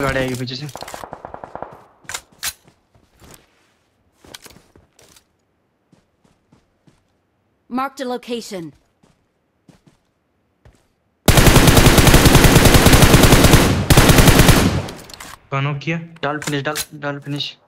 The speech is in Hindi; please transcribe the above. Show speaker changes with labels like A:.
A: गाड़ी आएगी पीछे से।
B: Marked a location.
C: कौन किया?
A: डाल फिनिश।